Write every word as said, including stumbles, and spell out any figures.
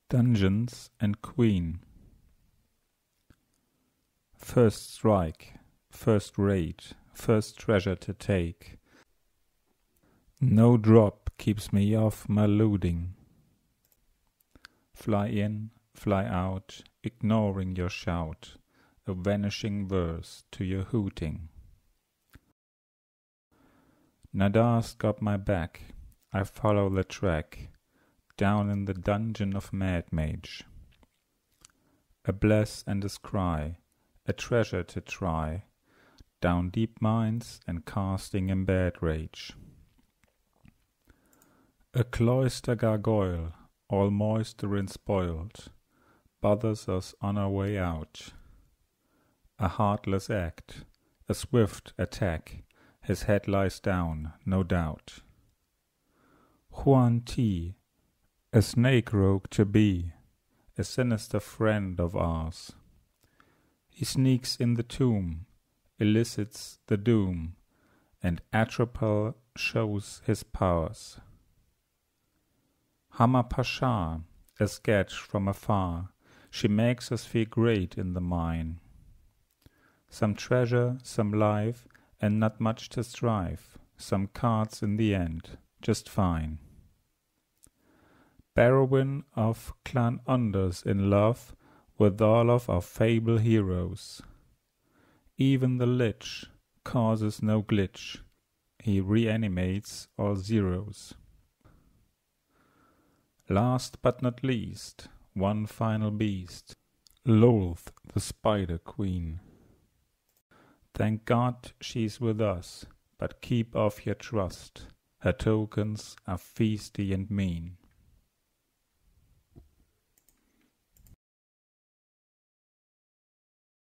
Dungeons and Queen. First strike, first raid, first treasure to take. No drop keeps me off my looting. Fly in, fly out, ignoring your shout, a vanishing verse to your hooting. Nadar's got my back, I follow the track, down in the dungeon of Mad Mage. A bless and a scry, a treasure to try, down deep mines and casting in bad rage. A cloister gargoyle, all moisture and spoiled, bothers us on our way out. A heartless act, a swift attack, his head lies down, no doubt. Huan Ti, a snake rogue to be, a sinister friend of ours. He sneaks in the tomb, elicits the doom, and Atropal shows his powers. Hama Pasha, a sketch from afar, she makes us feel great in the mine. Some treasure, some life, and not much to strive, some cards in the end, just fine. Barrowin of Clan Unders in love with all of our fable heroes. Even the Lich causes no glitch, he reanimates all zeros. Last but not least, one final beast, Lolth the Spider Queen. Thank God she's with us, but keep off your trust, her tokens are feisty and mean.